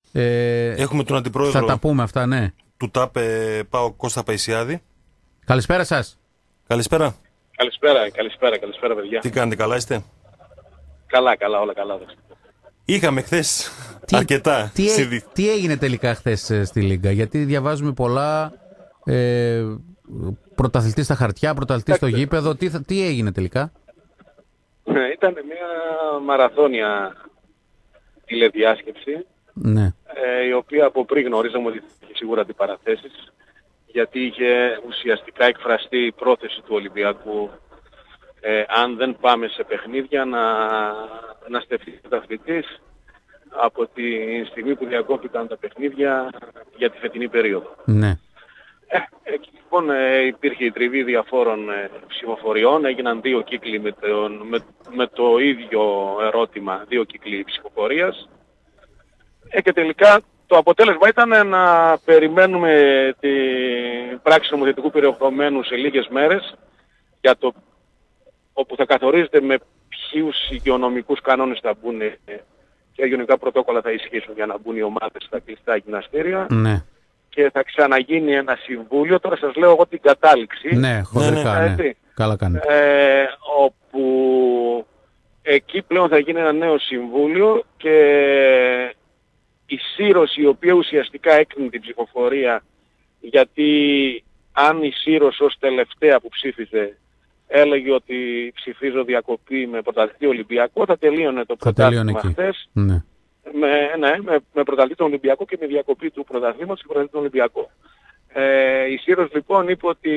Έχουμε τον αντιπρόεδρο. Θα τα πούμε αυτά, ναι. Του ΤΑΠ ΠΑΟΚ Κώστα Παϊσιάδη. Καλησπέρα σας. Καλησπέρα. Καλησπέρα παιδιά. Τι κάνετε, καλά είστε? Καλά, όλα καλά. Είχαμε χθες αρκετά. Τι έγινε τελικά χθες στη Λίγκα? Γιατί διαβάζουμε πολλά, πρωταθλητή στα χαρτιά, πρωταθλητή στο γήπεδο. Τι έγινε τελικά? Ήταν μια μαραθώνια τηλεδιάσκεψη, ναι. Η οποία από πριν γνωρίζαμε ότι είχε σίγουρα αντιπαραθέσεις, γιατί είχε ουσιαστικά εκφραστεί η πρόθεση του Ολυμπιακού, αν δεν πάμε σε παιχνίδια, να στεφτεί πρωταθλητής από τη στιγμή που διακόπηκαν τα παιχνίδια για τη φετινή περίοδο. Ναι. Εκεί λοιπόν υπήρχε η τριβή διαφόρων ψηφοφοριών, έγιναν 2 κύκλοι με το ίδιο ερώτημα, 2 κύκλοι ψηφοφορίας, και τελικά το αποτέλεσμα ήταν να περιμένουμε την πράξη νομοθετικού περιεχομένου σε λίγες μέρες, για το όπου θα καθορίζεται με ποιους υγειονομικούς κανόνες θα μπουν και υγειονομικά πρωτόκολλα θα ισχύσουν για να μπουν οι ομάδες στα κλειστά γυμναστήρια. Ναι. Και θα ξαναγίνει ένα συμβούλιο, τώρα σας λέω εγώ την κατάληξη. Ναι, χοντρικά, ναι. Καλά κάνετε. Όπου εκεί πλέον θα γίνει ένα νέο συμβούλιο και η Σύρος, η οποία ουσιαστικά έκρινε την ψηφοφορία, γιατί αν η Σύρος ως τελευταία που ψήφιζε έλεγε ότι ψηφίζω διακοπή με πρωταθλητή Ολυμπιακό, θα τελείωνε το πρωτάθλημα χθες. Ναι. Με πρωταθλητή τον Ολυμπιακό και με διακοπή του πρωταθλήματος και πρωταθλητή τον Ολυμπιακό. Η Σύρος λοιπόν είπε ότι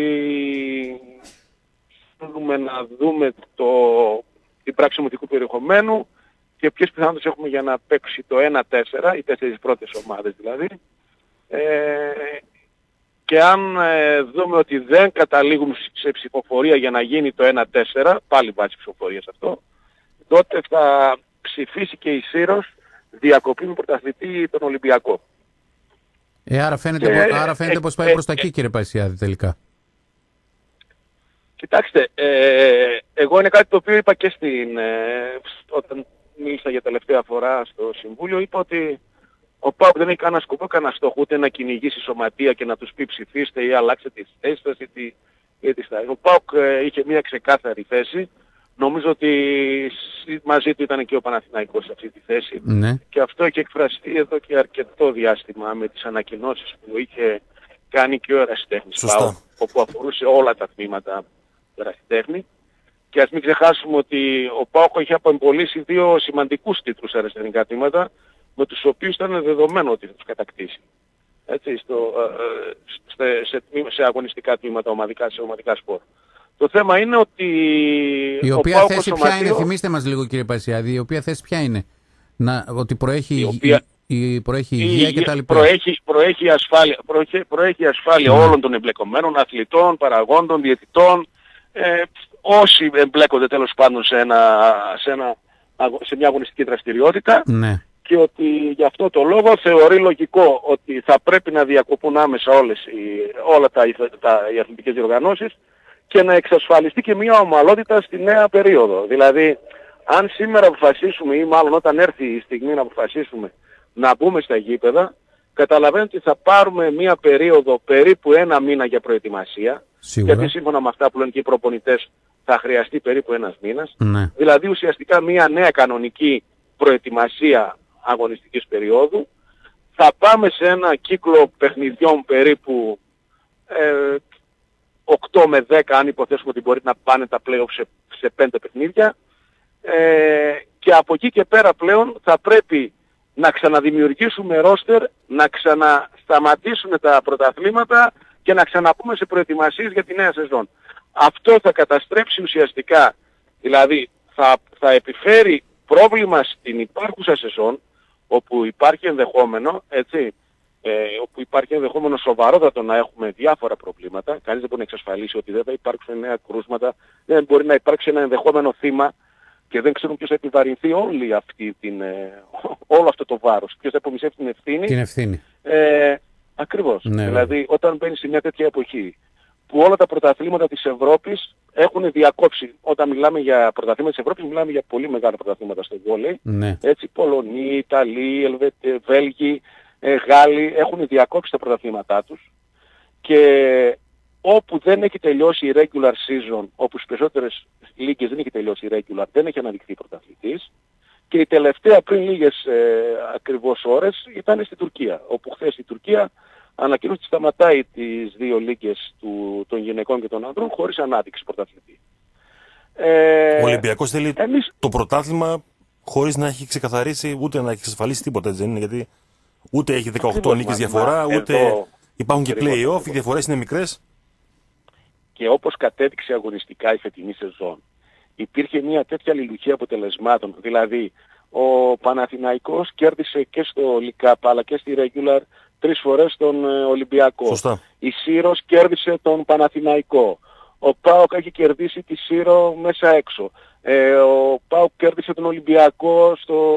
θέλουμε να δούμε την πράξη νομοθετικού περιεχομένου και ποιες πιθανότητες έχουμε για να παίξει το 1-4, οι 4 πρώτες ομάδες δηλαδή, και αν δούμε ότι δεν καταλήγουμε σε ψηφοφορία για να γίνει το 1-4, πάλι βάζει ψηφοφορίας αυτό, τότε θα ψηφίσει και η Σύρος διακοπή με πρωταθλητή τον Ολυμπιακό. Άρα φαίνεται πως πάει προς τα εκεί, κύριε Παϊσιάδη, τελικά. Κοιτάξτε, εγώ είναι κάτι το οποίο είπα και όταν μίλησα για τελευταία φορά στο Συμβούλιο, είπα ότι ο ΠΑΟΚ δεν έχει κανένα σκοπό, κανένα στόχο, ούτε να κυνηγήσει σωματεία και να τους πει ψηφίστε ή αλλάξτε τις θέσεις σας ή τι στάση. Ο ΠΑΟΚ είχε μια ξεκάθαρη θέση. Νομίζω ότι μαζί του ήταν και ο Παναθηναϊκός σε αυτή τη θέση. Ναι. Και αυτό έχει εκφραστεί εδώ και αρκετό διάστημα με τις ανακοινώσεις που είχε κάνει και ο ερασιτέχνης ΠΑΟΚ, όπου αφορούσε όλα τα τμήματα του ερασιτέχνη. Και ας μην ξεχάσουμε ότι ο ΠΑΟΚ είχε απεμπολίσει 2 σημαντικούς τίτλους σε αριστερικά τμήματα, με τους οποίους ήταν δεδομένο ότι θα τους κατακτήσει. Έτσι, σε αγωνιστικά τμήματα, σε ομαδικά σπορ. Το θέμα είναι ότι η οποία θέση ποια είναι, θυμίστε μας λίγο κύριε Παϊσιάδη, η οποία θέση ποια είναι? Ότι προέχει υγεία και τα λοιπά. Προέχει ασφάλεια όλων των εμπλεκομένων, αθλητών, παραγόντων, διαιτητών, όσοι εμπλέκονται τέλος πάντων σε μια αγωνιστική δραστηριότητα. Ναι. Και ότι γι' αυτό το λόγο θεωρεί λογικό ότι θα πρέπει να διακοπούν άμεσα όλα οι αθλητικές διοργανώσεις και να εξασφαλιστεί και μια ομαλότητα στη νέα περίοδο. Δηλαδή, αν σήμερα αποφασίσουμε ή μάλλον όταν έρθει η στιγμή να αποφασίσουμε να μπούμε στα γήπεδα, καταλαβαίνετε ότι θα πάρουμε μια περίοδο περίπου 1 μήνα για προετοιμασία. Σίγουρα. Γιατί σύμφωνα με αυτά που λένε και οι προπονητές θα χρειαστεί περίπου 1 μήνας. Ναι. Δηλαδή ουσιαστικά μια νέα κανονική προετοιμασία αγωνιστικής περίοδου. Θα πάμε σε ένα κύκλο παιχνιδιών περίπου 8 με 10, αν υποθέσουμε ότι μπορεί να πάνε τα play-off σε 5 παιχνίδια. Και από εκεί και πέρα πλέον θα πρέπει να ξαναδημιουργήσουμε ρόστερ, να ξανασταματήσουν τα πρωταθλήματα και να ξαναπούμε σε προετοιμασίες για τη νέα σεζόν. Αυτό θα καταστρέψει ουσιαστικά, δηλαδή θα επιφέρει πρόβλημα στην υπάρχουσα σεζόν, όπου υπάρχει ενδεχόμενο, όπου υπάρχει ενδεχόμενο σοβαρότατο να έχουμε διάφορα προβλήματα. Κανείς δεν μπορεί να εξασφαλίσει ότι δεν θα υπάρξουν νέα κρούσματα, δεν μπορεί να υπάρξει ένα ενδεχόμενο θύμα και δεν ξέρουν ποιος θα επιβαρυνθεί όλο αυτό το βάρος. Ποιος θα υπομισεύσει την ευθύνη. Την ευθύνη. Ακριβώς. Ναι, δηλαδή όταν μπαίνει σε μια τέτοια εποχή που όλα τα πρωταθλήματα της Ευρώπης έχουν διακόψει. Όταν μιλάμε για πρωταθλήματα της Ευρώπης μιλάμε για πολύ μεγάλα πρωταθλήματα στο βόλεϊ. Ναι. Έτσι, Πολωνοί, Ιταλοί, Βέλγοι, Γάλλοι έχουν διακόψει τα πρωταθλήματά τους και όπου δεν έχει τελειώσει η regular season, όπου στις περισσότερες λίγες δεν έχει τελειώσει η regular, δεν έχει αναδειχθεί πρωταθλητής. Και η τελευταία πριν λίγες ακριβώς ώρες ήταν στην Τουρκία, όπου χθες η Τουρκία ανακοίνωσε ότι σταματάει τις δύο λίγες των γυναικών και των ανδρών χωρίς ανάδειξη πρωταθλητή. Ο Ολυμπιακός θέλει το πρωτάθλημα χωρίς να έχει ξεκαθαρίσει ούτε να έχει εξασφαλίσει τίποτα, έτσι δεν είναι? Γιατί ούτε έχει 18 νίκες διαφορά, ούτε υπάρχουν και play-off, οι διαφορές είναι μικρές. Και όπως κατέδειξε αγωνιστικά η φετινή σεζόν, υπήρχε μια τέτοια αλληλουχία αποτελεσμάτων. Δηλαδή, ο Παναθηναϊκός κέρδισε και στο League Cup αλλά και στη Regular 3 φορές τον Ολυμπιακό. Σωστά. Η Σύρος κέρδισε τον Παναθηναϊκό. Ο ΠΑΟΚ έχει κερδίσει τη Σύρο μέσα έξω. Ο ΠΑΟΚ κέρδισε τον Ολυμπιακό,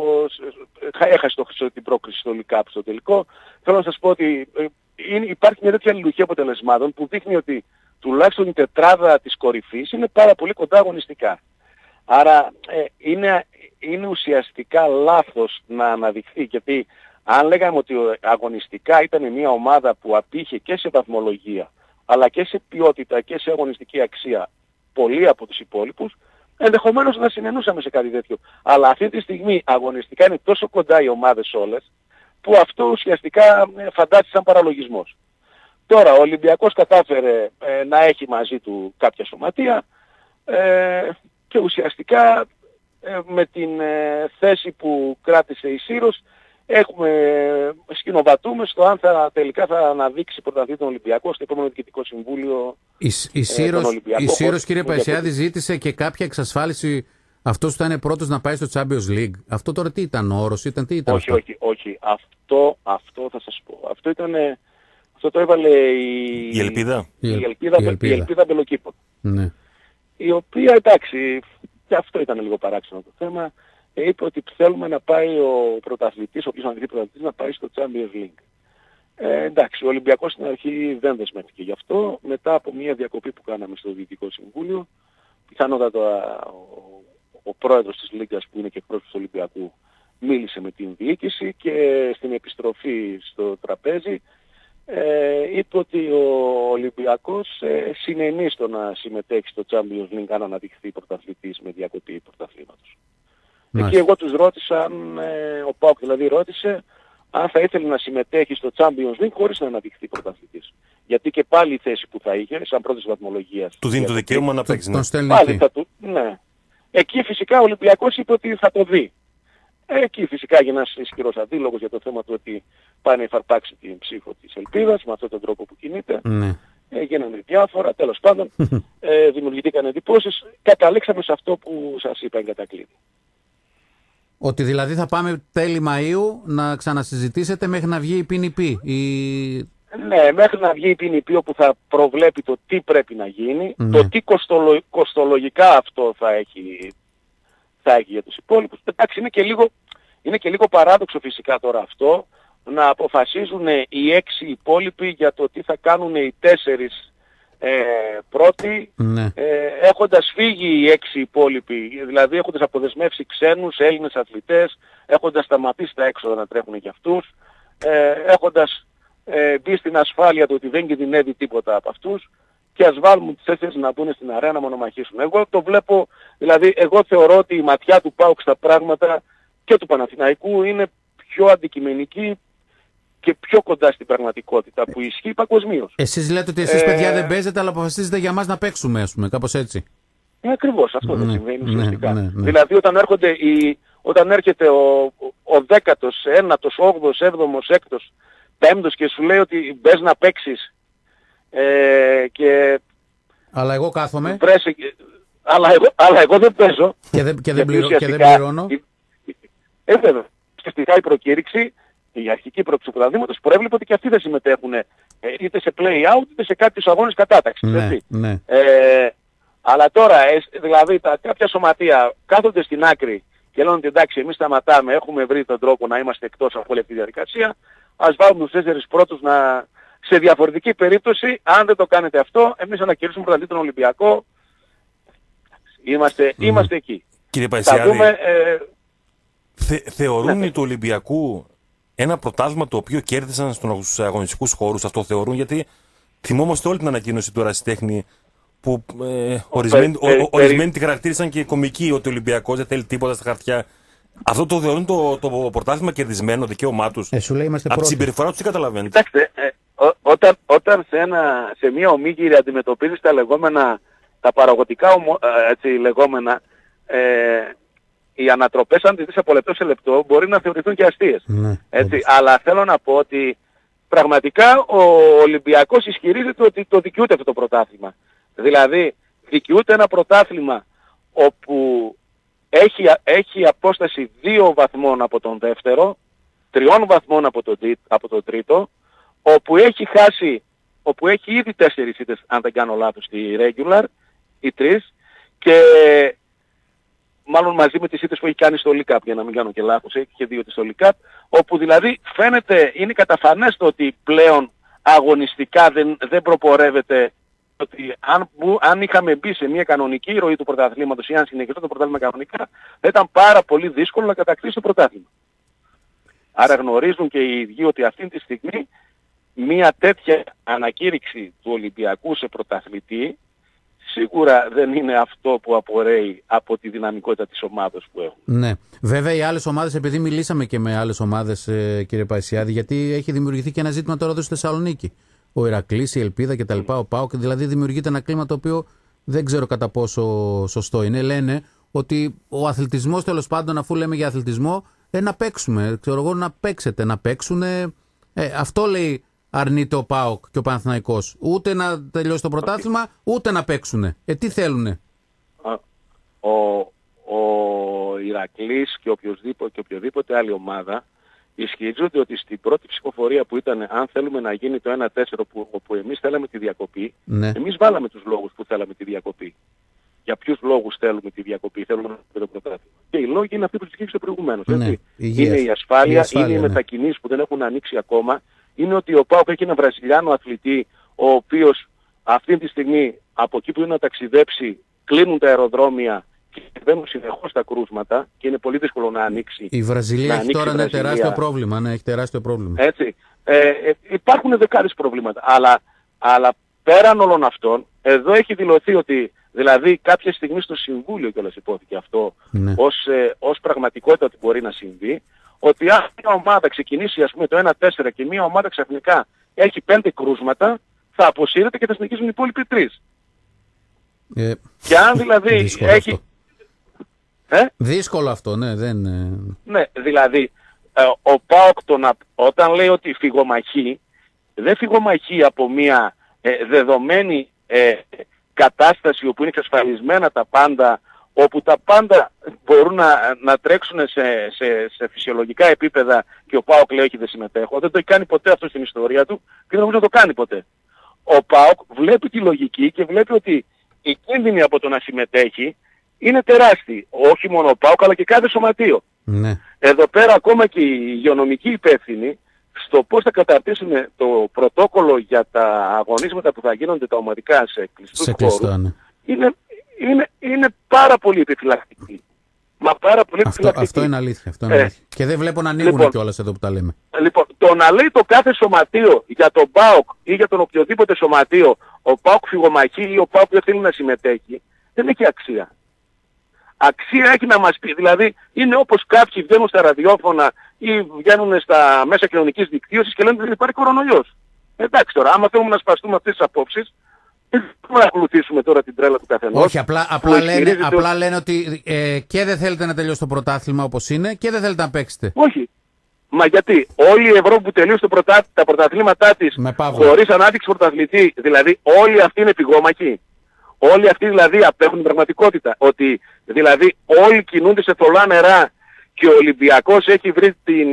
έχασε την πρόκριση στο League Cup στο τελικό. Θέλω να σας πω ότι υπάρχει μια τέτοια αλληλουχία αποτελεσμάτων που δείχνει ότι τουλάχιστον η τετράδα της κορυφής είναι πάρα πολύ κοντά αγωνιστικά. Άρα είναι ουσιαστικά λάθος να αναδειχθεί, γιατί αν λέγαμε ότι αγωνιστικά ήταν μια ομάδα που απήχε και σε βαθμολογία αλλά και σε ποιότητα και σε αγωνιστική αξία πολλοί από τους υπόλοιπους, ενδεχομένως να συνενούσαμε σε κάτι τέτοιο. Αλλά αυτή τη στιγμή αγωνιστικά είναι τόσο κοντά οι ομάδες όλες που αυτό ουσιαστικά φαντάζεται σαν παραλογισμός. Τώρα ο Ολυμπιακός κατάφερε να έχει μαζί του κάποια σωματεία και ουσιαστικά με την θέση που κράτησε η Σύρος σκηνοβατούμε στο αν τελικά θα αναδείξει πρωταθλητή τον Ολυμπιακό στο επόμενο Διοικητικό Συμβούλιο. Η Σύρος, κύριε Παϊσιάδη, ζήτησε και κάποια εξασφάλιση αυτός που ήταν πρώτος να πάει στο Champions League. Αυτό τώρα τι ήταν, ο όρος ήταν, τι ήταν? Όχι. Αυτό θα σας πω. Αυτό το έβαλε η Ελπίδα. Η Ελπίδα Μπελοκήπων. Ναι. Η οποία, εντάξει, και αυτό ήταν λίγο παράξενο το θέμα, είπε ότι θέλουμε να πάει ο πρωταθλητής, ο οποίος αναδειχθεί πρωταθλητής, να πάει στο Champions League. Εντάξει, ο Ολυμπιακός στην αρχή δεν δεσμεύτηκε γι' αυτό. Μετά από μια διακοπή που κάναμε στο Διοικητικό Συμβούλιο, πιθανότατα ο πρόεδρος της Λίγκας, που είναι και εκπρόσωπος του Ολυμπιακού, μίλησε με την διοίκηση και στην επιστροφή στο τραπέζι είπε ότι ο Ολυμπιακός συνενεί στο να συμμετέχει στο Champions League αν αναδειχθεί πρωταθλητής με διακοπή πρωταθλήματος. Εκεί εγώ τους ρώτησα, ο ΠΑΟΚ δηλαδή ρώτησε αν θα ήθελε να συμμετέχει στο Champions League χωρίς να αναδειχθεί πρωταθλητής. Γιατί και πάλι η θέση που θα είχε, σαν πρώτης βαθμολογίας, του δίνει το δικαίωμα να παίξει. Πάλι ναι. Εκεί φυσικά ο Ολυμπιακός είπε ότι θα το δει. Εκεί φυσικά έγινε ένας ισχυρός αντίλογος για το θέμα του ότι πάει να υφαρπάξει την ψύχο της Ελπίδας με αυτόν τον τρόπο που κινείται. Ναι. Γίνανε διάφορα, τέλος πάντων, δημιουργηθήκαν εντυπώσεις. Καταλήξαμε σε αυτό που σας είπα εν κατακλείδη. Ότι δηλαδή θα πάμε τέλη Μαΐου να ξανασυζητήσετε μέχρι να βγει η ποινική. Ναι, μέχρι να βγει η ποινική όπου θα προβλέπει το τι πρέπει να γίνει, το τι κοστολογικά αυτό θα έχει για τους υπόλοιπους. Εντάξει, είναι και λίγο παράδοξο φυσικά τώρα αυτό, να αποφασίζουν οι 6 υπόλοιποι για το τι θα κάνουν οι 4 πρώτοι, έχοντας φύγει οι 6 υπόλοιποι, δηλαδή έχοντας αποδεσμεύσει ξένους, Έλληνες αθλητές, έχοντας σταματήσει τα έξοδα να τρέχουν για αυτούς, έχοντας μπει στην ασφάλεια του ότι δεν κινδυνεύει τίποτα από αυτούς, και ας βάλουμε τις 4 να μπουν στην αρένα να μονομαχήσουν. Εγώ το βλέπω, δηλαδή εγώ θεωρώ ότι η ματιά του ΠΑΟΚ στα πράγματα και του Παναθηναϊκού είναι πιο αντικειμενική και πιο κοντά στην πραγματικότητα που ισχύει παγκοσμίως. Εσείς λέτε ότι εσείς παιδιά δεν παίζετε, αλλά αποφασίζετε για μας να παίξουμε, ας πούμε, κάπως έτσι. Ακριβώς, αυτό δεν συμβαίνει ουσιαστικά. Δηλαδή όταν έρχεται ο 10ος, 9ος, 8ος, 7ος, 6ος, 5ος και σου λέει ότι μπες να παίξεις αλλά εγώ κάθομαι. Αλλά εγώ δεν παίζω. Και δεν πληρώνω. Βέβαια. Ουσιαστικά η προκήρυξη, η αρχική πρόκριση του πρωταθλήματος, προέβλεπε ότι και αυτοί δεν συμμετέχουν είτε σε play-out είτε σε κάποιους αγώνες κατάταξης. Ναι. Αλλά τώρα, δηλαδή κάποια σωματεία κάθονται στην άκρη και λένε ότι εντάξει, εμείς σταματάμε, έχουμε βρει τον τρόπο να είμαστε εκτός από όλη αυτή τη διαδικασία, ας βάλουμε τους 4 πρώτους να... Σε διαφορετική περίπτωση, αν δεν το κάνετε αυτό, εμείς ανακηρύσουμε πρωταθλητή τον Ολυμπιακό. Είμαστε εκεί. Κύριε Παϊσιάδη, θεωρούν οι του Ολυμπιακού ένα πρωτάθλημα το οποίο κέρδισαν στους αγωνιστικούς χώρους, αυτό θεωρούν, γιατί θυμόμαστε όλη την ανακοίνωση του Ερασιτέχνη που ορισμένοι τη χαρακτήρισαν και κομική, ότι ο Ολυμπιακός δεν θέλει τίποτα στα χαρτιά. Αυτό το θεωρούν το πρωτάθλημα κερδισμένο, δικαίωμά τους. Από τη συμπεριφορά τους τι καταλαβαίνετε? Κοιτάξτε, όταν σε μια ομίγυρη αντιμετωπίζεις τα παραγωγικά λεγόμενα, οι ανατροπές, αν τις δεις από λεπτό σε λεπτό, μπορεί να θεωρηθούν και αστείες. Αλλά θέλω να πω ότι πραγματικά ο Ολυμπιακός ισχυρίζεται ότι το δικαιούται αυτό το πρωτάθλημα. Δηλαδή, δικαιούται ένα πρωτάθλημα όπου έχει απόσταση 2 βαθμών από τον δεύτερο, 3 βαθμών από το τρίτο, όπου έχει ήδη 4 ήττες, αν δεν κάνω λάθος, στη regular, οι 3, και μάλλον μαζί με τις ήττες που έχει κάνει στο League Cup, για να μην κάνω και λάθος, έχει και 2 στο League Cup, όπου δηλαδή φαίνεται, είναι καταφανές το ότι πλέον αγωνιστικά δεν προπορεύεται, ότι αν είχαμε μπει σε μια κανονική ροή του πρωταθλήματος ή αν συνεχιστεί το πρωτάθλημα κανονικά, θα ήταν πάρα πολύ δύσκολο να κατακτήσει το πρωτάθλημα. Άρα γνωρίζουν και οι ίδιοι ότι αυτή τη στιγμή μια τέτοια ανακήρυξη του Ολυμπιακού σε πρωταθλητή σίγουρα δεν είναι αυτό που απορρέει από τη δυναμικότητα της ομάδας που έχουν. Ναι. Βέβαια οι άλλες ομάδες, επειδή μιλήσαμε και με άλλες ομάδες, κύριε Παϊσιάδη, γιατί έχει δημιουργηθεί και ένα ζήτημα τώρα εδώ στη Θεσσαλονίκη. Ο Ηρακλής, η Ελπίδα κτλ. Ο ΠΑΟΚ, δηλαδή δημιουργείται ένα κλίμα το οποίο δεν ξέρω κατά πόσο σωστό είναι. Λένε ότι ο αθλητισμός, τέλος πάντων, αφού λέμε για αθλητισμό, να παίξουμε. Ξέρω εγώ, να παίξετε, να παίξουν. Αυτό λέει, αρνείται ο ΠΑΟΚ και ο Παναθηναϊκός. Ούτε να τελειώσει το πρωτάθλημα, ούτε να παίξουν. Τι θέλουνε? Ο Ηρακλής και οποιοδήποτε άλλη ομάδα ισχυρίζονται ότι στην πρώτη ψηφοφορία που ήταν, αν θέλουμε να γίνει το 1-4 όπου εμείς θέλαμε τη διακοπή, εμείς βάλαμε τους λόγους που θέλαμε τη διακοπή. Για ποιους λόγους θέλουμε τη διακοπή, θέλουμε να κάνουμε το πρωτάθλημα. Και οι λόγοι είναι αυτοί που εξήγησα προηγουμένως. Είναι η ασφάλεια, είναι οι μετακινήσεις που δεν έχουν ανοίξει ακόμα, είναι ότι ο ΠΑΟΚ έχει ένα Βραζιλιάνο αθλητή, ο οποίος αυτή τη στιγμή από εκεί που είναι να ταξιδέψει κλείνουν τα αεροδρόμια και μπαίνουν συνεχώς τα κρούσματα και είναι πολύ δύσκολο να ανοίξει. Η Βραζιλία έχει τώρα ένα τεράστιο πρόβλημα. Ναι, έχει τεράστιο πρόβλημα. Έτσι. Υπάρχουν δεκάδες προβλήματα. Αλλά πέραν όλων αυτών, εδώ έχει δηλωθεί ότι δηλαδή κάποια στιγμή στο Συμβούλιο κιόλας υπόθηκε αυτό, ναι, ως πραγματικότητα ότι μπορεί να συμβεί, ότι αν μια ομάδα ξεκινήσει ας πούμε το 1-4 και μια ομάδα ξαφνικά έχει 5 κρούσματα, θα αποσύρεται και θα συνεχίσουν οι υπόλοιποι 3. Και αν δηλαδή δύσκολο έχει... Αυτό. Δύσκολο αυτό, ναι. Ναι, δηλαδή ο ΠΑΟΚ όταν λέει ότι φυγομαχεί, δεν φυγομαχεί από μια δεδομένη κατάσταση όπου είναι εξασφαλισμένα τα πάντα, όπου τα πάντα μπορούν να τρέξουν σε φυσιολογικά επίπεδα και ο ΠΑΟΚ λέει όχι δεν συμμετέχω. Δεν το έχει κάνει ποτέ αυτό στην ιστορία του και δεν νομίζω να το κάνει ποτέ. Ο ΠΑΟΚ βλέπει τη λογική και βλέπει ότι οι κίνδυνοι από το να συμμετέχει είναι τεράστιοι. Όχι μόνο ο ΠΑΟΚ αλλά και κάθε σωματείο. Ναι. Εδώ πέρα ακόμα και οι υγειονομικοί υπεύθυνοι στο πώς θα καταρτήσουν το πρωτόκολλο για τα αγωνίσματα που θα γίνονται τα ομαδικά σε κλειστούς χώρους, ναι, είναι πάρα πολύ επιφυλακτικοί. Μα πάρα πολύ επιφυλακτικοί. Αυτό είναι αλήθεια. Και δεν βλέπω να ανοίγουν κιόλας εδώ που τα λέμε. Λοιπόν, το να λέει το κάθε σωματείο για τον ΠΑΟΚ ή για τον οποιοδήποτε σωματείο ο ΠΑΟΚ φυγομαχεί ή ο ΠΑΟΚ δεν θέλει να συμμετέχει, δεν έχει αξία. Αξία έχει να μας πει, δηλαδή είναι όπως κάποιοι βγαίνουν στα ραδιόφωνα ή βγαίνουν στα μέσα κοινωνικής δικτύωσης και λένε ότι δεν υπάρχει κορονοϊός. Εντάξει τώρα, άμα θέλουμε να σπαστούμε αυτές τις απόψεις, δεν θέλουμε να ακολουθήσουμε τώρα την τρέλα του καθενός. Όχι, απλά λένε ότι και δεν θέλετε να τελειώσει το πρωτάθλημα όπως είναι και δεν θέλετε να παίξετε. Όχι. Μα γιατί όλη η Ευρώπη που τελείωσε τα πρωταθλήματά της χωρίς ανάδειξη πρωταθλητή, δηλαδή όλοι αυτοί είναι πυγόμαχοι. Όλοι αυτοί δηλαδή απέχουν την πραγματικότητα. Ότι δηλαδή όλοι κινούνται σε θολά νερά και ο Ολυμπιακός έχει βρει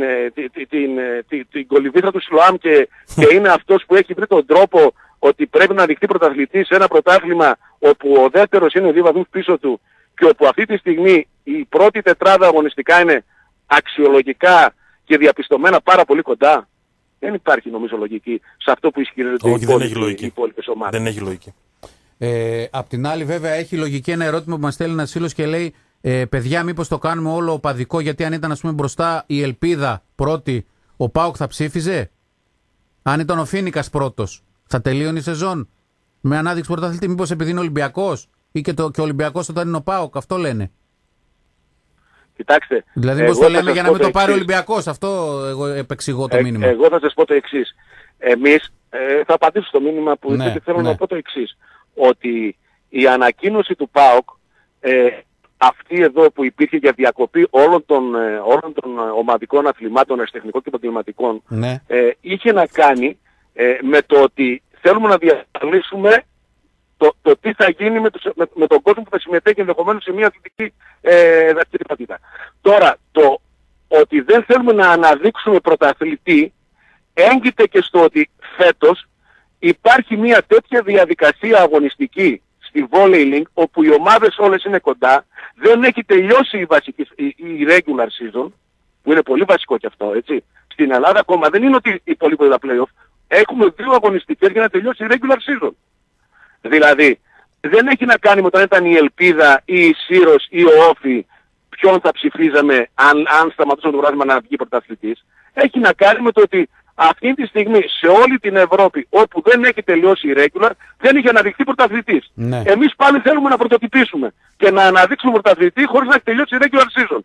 την κολυβήθρα του Σιλοάμ και είναι αυτός που έχει βρει τον τρόπο ότι πρέπει να δειχτεί πρωταθλητής σε ένα πρωτάθλημα όπου ο δεύτερος είναι 2 βαθμούς πίσω του και όπου αυτή τη στιγμή η πρώτη τετράδα αγωνιστικά είναι αξιολογικά και διαπιστωμένα πάρα πολύ κοντά. Δεν υπάρχει νομίζω λογική σε αυτό που ισχυρίζονται οι υπόλοιπες ομάδες. Δεν έχει λογική. Απ' την άλλη βέβαια έχει λογική ένα ερώτημα που μας στέλνει ένας φίλος και λέει παιδιά μήπως το κάνουμε όλο οπαδικό, γιατί αν ήταν ας πούμε μπροστά η Ελπίδα πρώτη, ο ΠΑΟΚ θα ψήφιζε? Αν ήταν ο Φίνικας πρώτος, θα τελείωνε η σεζόν με ανάδειξη πρωταθλητή? Μήπως επειδή είναι Ολυμπιακός ή και ο Ολυμπιακός όταν είναι ο ΠΑΟΚ? Αυτό λένε. Κοιτάξτε. Δηλαδή, πώς το λέμε για να μην το πάρει ο Ολυμπιακός? Αυτό εγώ επεξηγώ το μήνυμα. Εγώ θα σας πω το εξής. Εμείς θα απαντήσω στο μήνυμα που είπατε, θέλω να πω το εξής. Ότι η ανακοίνωση του ΠΑΟΚ, αυτή εδώ που υπήρχε για διακοπή όλων των ομαδικών αθλημάτων, αριστεχνικών και επαγγελματικών, είχε να κάνει με το ότι θέλουμε να διασφαλίσουμε το τι θα γίνει με τον κόσμο που θα συμμετέχει ενδεχομένως σε μια αθλητική δραστηριότητα. Τώρα, το ότι δεν θέλουμε να αναδείξουμε πρωταθλητή έγκυται και στο ότι φέτος υπάρχει μια τέτοια διαδικασία αγωνιστική στη Volley Link, όπου οι ομάδες όλες είναι κοντά, δεν έχει τελειώσει η regular season, που είναι πολύ βασικό και αυτό, έτσι. Στην Ελλάδα ακόμα δεν είναι ότι υπολείπονται τα play-off, έχουμε 2 αγωνιστικές για να τελειώσει η regular season. Δηλαδή, δεν έχει να κάνει με όταν ήταν η Ελπίδα ή η Σύρος ή ο Όφη ποιον θα ψηφίζαμε αν σταματούσαμε το πράγμα να βγει πρωταθλητής. Έχει να κάνει με το ότι αυτή τη στιγμή σε όλη την Ευρώπη όπου δεν έχει τελειώσει η regular δεν έχει αναδειχθεί πρωταθλητής. Ναι. Εμείς πάλι θέλουμε να πρωτοτυπήσουμε και να αναδείξουμε πρωταθλητή χωρίς να έχει τελειώσει η regular season.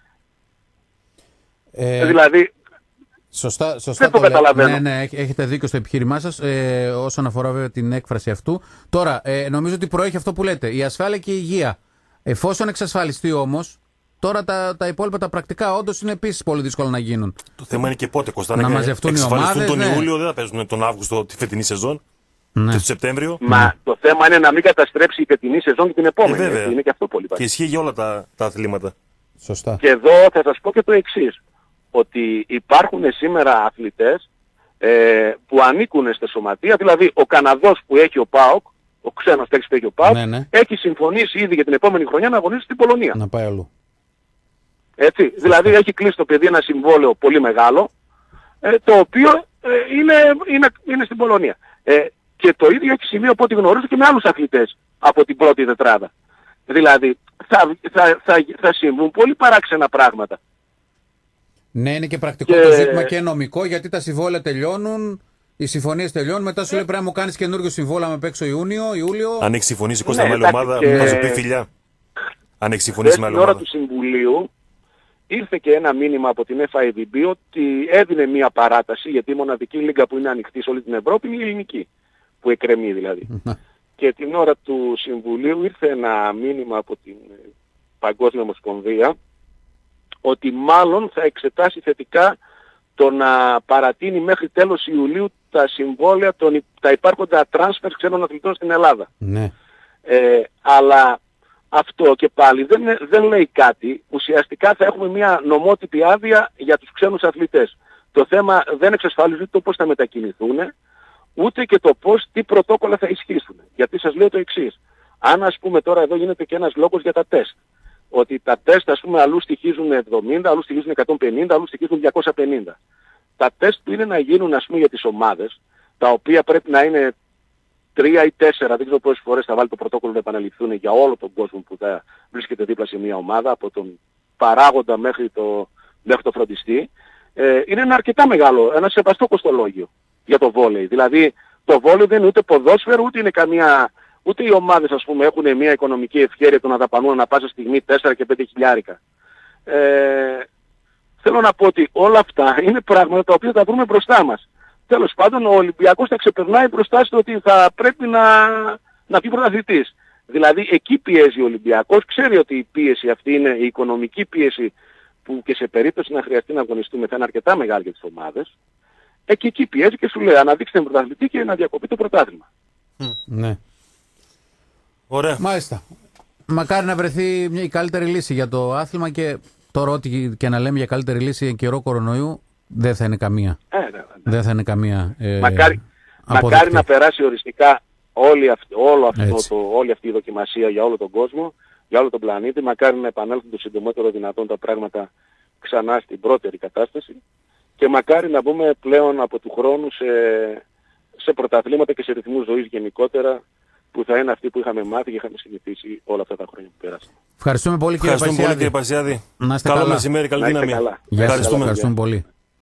Δηλαδή... Σωστά δεν το καταλαβαίνω. Ναι, έχετε δίκιο στο επιχείρημά σας όσον αφορά βέβαια την έκφραση αυτού. Τώρα, νομίζω ότι προέχει αυτό που λέτε. Η ασφάλεια και η υγεία. Εφόσον εξασφαλιστεί όμως, τώρα τα υπόλοιπα τα πρακτικά όντως είναι επίσης πολύ δύσκολο να γίνουν. Το θέμα είναι και πότε, Κωστά, να μαζευτούν οι ομάδες. Τον Ιούλιο, δεν θα παίζουν τον Αύγουστο τη φετινή σεζόν. Ναι. Και τον Σεπτέμβριο. Μα το θέμα είναι να μην καταστρέψει η φετινή σεζόν και την επόμενη. Είναι και αυτό πολύ βασικό. Και ισχύει για όλα τα αθλήματα. Σωστά. Και εδώ θα σας πω και το εξής. Ότι υπάρχουν σήμερα αθλητές που ανήκουν στα σωματεία, δηλαδή ο Καναδός που έχει ο ΠΑΟΚ, ο ξένος παίκτης που έχει ο ΠΑΟΚ, έχει συμφωνήσει ήδη για την επόμενη χρονιά να αγωνίσει στην Πολωνία. Να πάει αλλού. Έτσι, δηλαδή έχει κλείσει το παιδί ένα συμβόλαιο πολύ μεγάλο, το οποίο είναι στην Πολωνία. Και το ίδιο έχει συμβεί από ό,τι γνωρίζω και με άλλους αθλητές από την πρώτη τετράδα. Δηλαδή θα συμβούν πολύ παράξενα πράγματα. Ναι, είναι και πρακτικό το ζήτημα και νομικό, γιατί τα συμβόλαια τελειώνουν, οι συμφωνίες τελειώνουν, μετά σου λέει πρέπει να μου κάνεις καινούριο συμβόλαιο με παίξω Ιούλιο. Αν έχει συμφωνήσει Κώστα με άλλη ομάδα, θα σου πει φιλιά. Αν έχει συμφωνήσει με άλλη ομάδα. Στην ώρα του Συμβουλίου ήρθε και ένα μήνυμα από την FIVB ότι έδινε μια παράταση, γιατί η μοναδική λίγα που είναι ανοιχτή σε όλη την Ευρώπη είναι η ελληνική, που εκκρεμεί δηλαδή. Και την ώρα του Συμβουλίου ήρθε ένα μήνυμα από την Παγκόσμια Ομοσπονδία ότι μάλλον θα εξετάσει θετικά το να παρατείνει μέχρι τέλος Ιουλίου τα συμβόλαια, τα υπάρχοντα transfers ξένων αθλητών στην Ελλάδα. Ναι. Αλλά αυτό και πάλι δεν λέει κάτι. Ουσιαστικά θα έχουμε μια νομότυπη άδεια για τους ξένους αθλητές. Το θέμα δεν εξασφαλίζει το πώς θα μετακινηθούν, ούτε και το τι πρωτόκολλα θα ισχύσουν. Γιατί σας λέω το εξής. Αν ας πούμε τώρα εδώ γίνεται και ένας λόγος για τα τεστ. Ότι τα τεστ ας πούμε αλλού στοιχίζουν 70, αλλού στοιχίζουν 150, αλλού στοιχίζουν 250. Τα τεστ που είναι να γίνουν ας πούμε για τις ομάδες, τα οποία πρέπει να είναι 3 ή 4, δεν ξέρω πόσες φορές θα βάλει το πρωτόκολλο να επαναληφθούν για όλο τον κόσμο που θα βρίσκεται δίπλα σε μια ομάδα, από τον παράγοντα μέχρι το φροντιστή, είναι ένα αρκετά μεγάλο, ένα σεβαστό κοστολόγιο για το βόλεϊ. Δηλαδή το βόλεϊ δεν είναι ούτε ποδόσφαιρο, ούτε είναι ούτε οι ομάδες ας πούμε έχουν μια οικονομική ευχέρεια του να δαπανούν ανά πάσα στιγμή 4 και 5 χιλιάρικα. Θέλω να πω ότι όλα αυτά είναι πράγματα τα οποία θα βρούμε μπροστά μας. Τέλος πάντων ο Ολυμπιακός θα ξεπερνάει μπροστά στο ότι θα πρέπει να βγει πρωταθλητής. Δηλαδή εκεί πιέζει ο Ολυμπιακός, ξέρει ότι η πίεση αυτή είναι η οικονομική πίεση που και σε περίπτωση να χρειαστεί να αγωνιστούμε θα είναι αρκετά μεγάλη για τις ομάδες. Και εκεί πιέζει και σου λέει αναδείξτε τον πρωταθλητή και να διακοπεί το πρωτάθλημα. Ναι. Ωραία. Μάλιστα. Μακάρι να βρεθεί η καλύτερη λύση για το άθλημα και τώρα ό,τι και να λέμε για καλύτερη λύση εν καιρό κορονοϊού δεν θα είναι καμία. Δεν θα είναι καμία. Μακάρι να περάσει οριστικά όλη αυτή η δοκιμασία για όλο τον κόσμο, για όλο τον πλανήτη. Μακάρι να επανέλθουν το συντομότερο δυνατόν τα πράγματα ξανά στην πρώτερη κατάσταση και μακάρι να μπούμε πλέον από του χρόνου σε πρωταθλήματα και σε ρυθμούς ζωής γενικότερα, που θα είναι αυτοί που είχαμε μάθει και είχαμε συνηθίσει όλα αυτά τα χρόνια που πέρασαν. Ευχαριστούμε πολύ κύριε Πασιάδη. Καλό μεσημέρι, καλή δύναμη. Ευχαριστούμε πολύ.